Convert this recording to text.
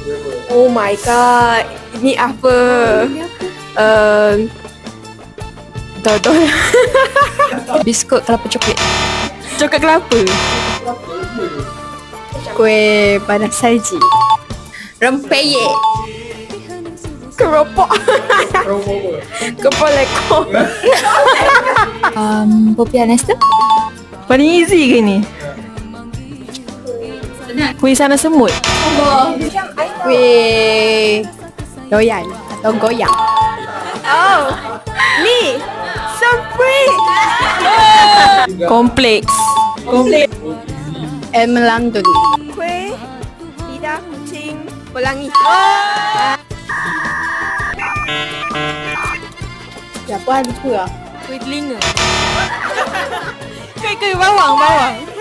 Oh my god. Ini apa? Dodol. Biskut kelapa coklat. Coklat kelapa. Kuih panas saji. Rempeyek. Keropok. Kepala ekor. Popiah Nesta. Paling easy ke ni? Kuih sana semut. Kuih doyan atau goyang. Oh, ni semprit. Kompleks. Melandun. Kuih lidah kucing pelangi. Siapa lupa lah? Kuih telinga. Kuih bawang.